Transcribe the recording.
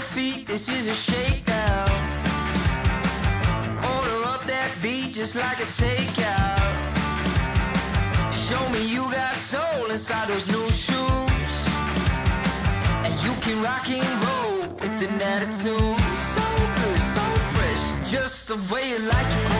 feet, this is a shakedown. Order up that beat just like it's takeout. Show me you got soul inside those new shoes, and you can rock and roll with an attitude. So good, so fresh, just the way you like it.